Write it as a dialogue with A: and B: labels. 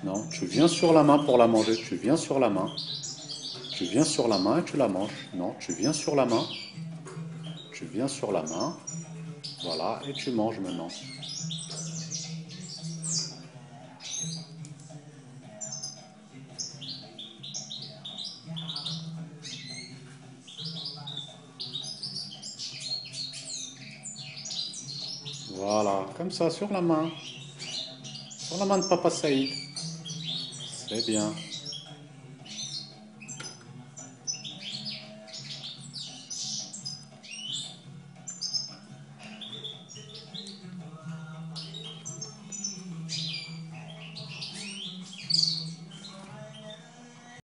A: Non, tu viens sur la main pour la manger. Tu viens sur la main. Tu viens sur la main et tu la manges. Non, tu viens sur la main. Tu viens sur la main. Voilà, et tu manges maintenant. Voilà, comme ça, sur la main. Sur la main de Papa Saïd. C'est bien.